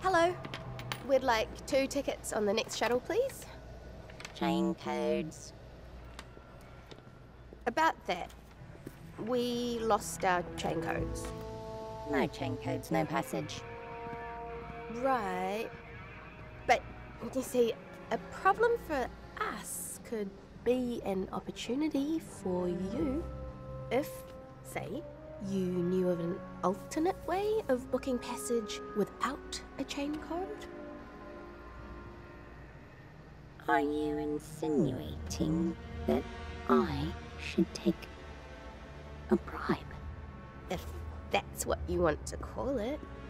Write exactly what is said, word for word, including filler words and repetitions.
Hello. We'd like two tickets on the next shuttle, please. Chain codes. About that, we lost our chain codes. No chain codes, no passage. Right. But, you see, a problem for us could be an opportunity for you if, say, you knew of an alternate way of booking passage without a chain code. Are you insinuating that I should take a bribe? If that's what you want to call it.